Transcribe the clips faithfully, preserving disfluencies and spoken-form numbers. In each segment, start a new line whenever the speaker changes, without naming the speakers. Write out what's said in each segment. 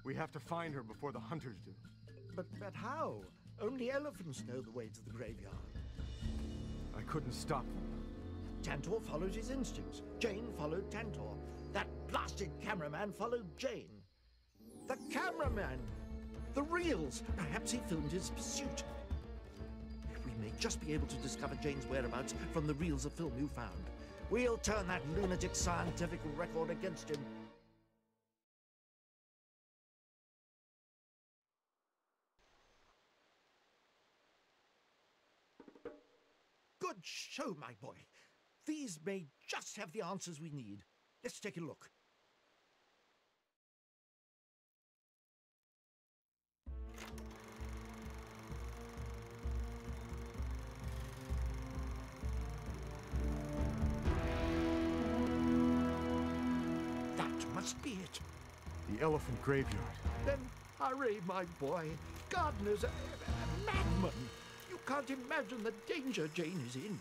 We have to find her before the hunters do.
But, but how? Only elephants know the way to the graveyard.
I couldn't stop them.
Tantor followed his instincts. Jane followed Tantor. That blasted cameraman followed Jane. The cameraman! The reels! Perhaps he filmed his pursuit. We may just be able to discover Jane's whereabouts from the reels of film you found. We'll turn that lunatic scientific record against him. Good show, my boy. These may just have the answers we need. Let's take a look. That must be it.
The elephant graveyard.
Then hurry, my boy. Gardner's a, a madman. You can't imagine the danger Jane is in.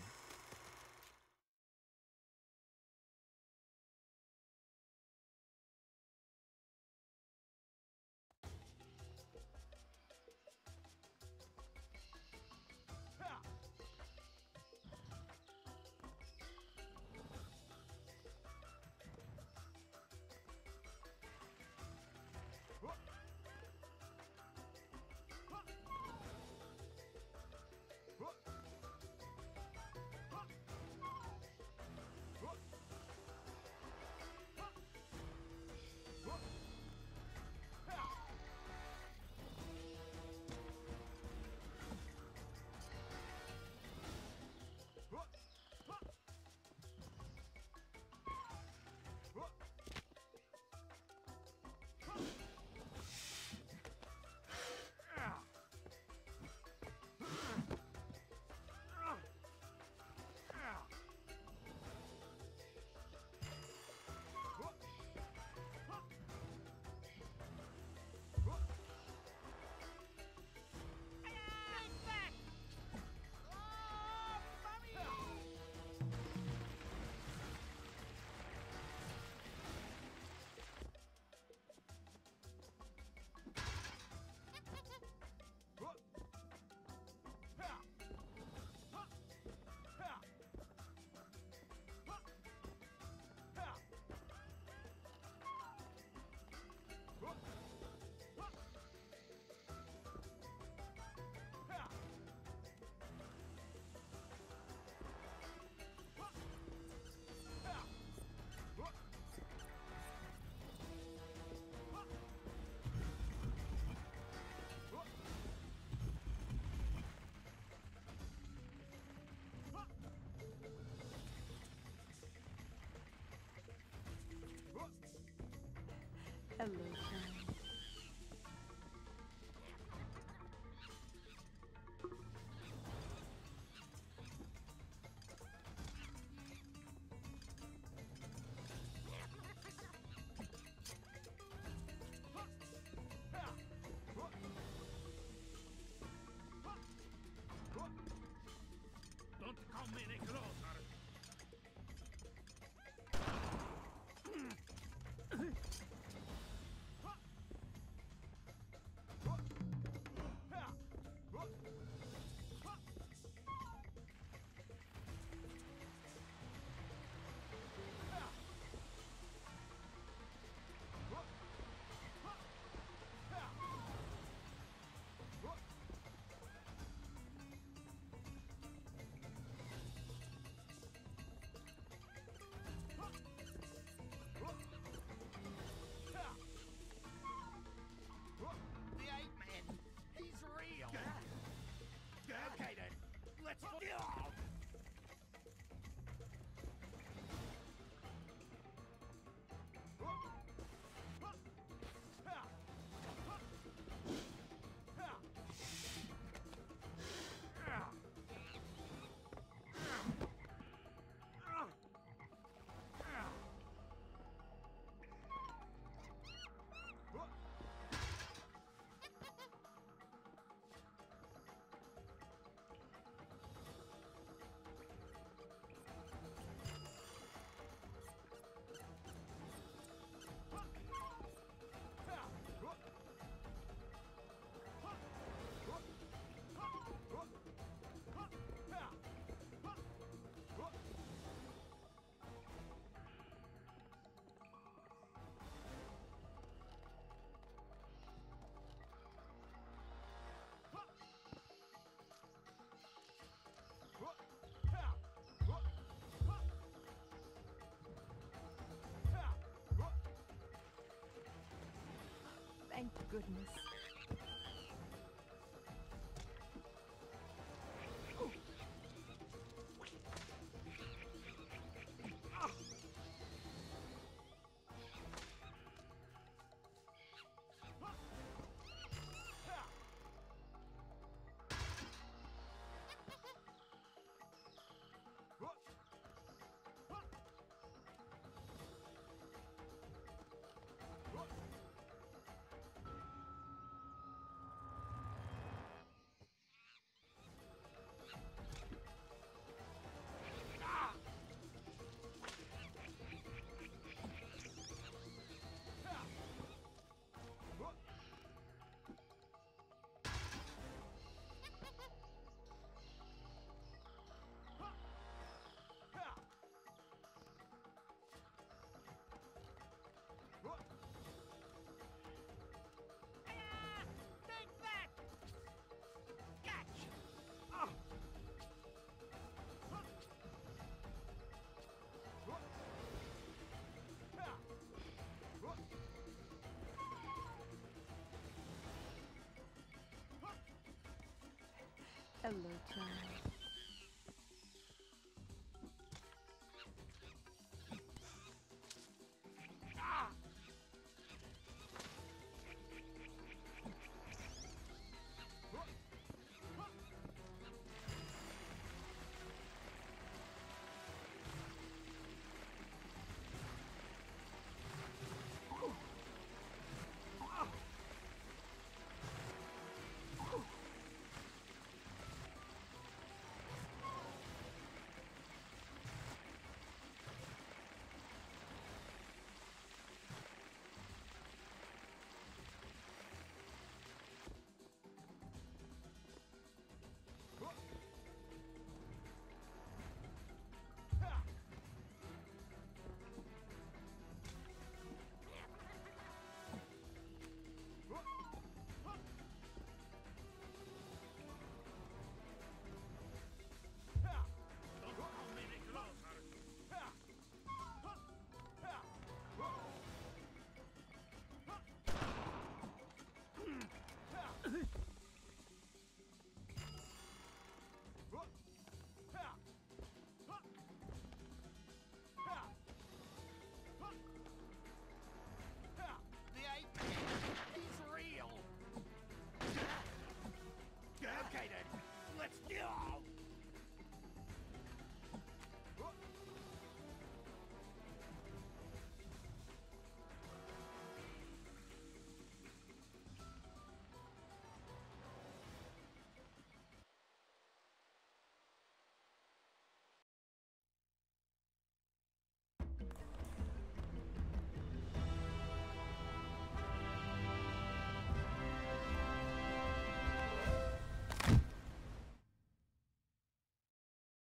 Thank goodness. Hello, child.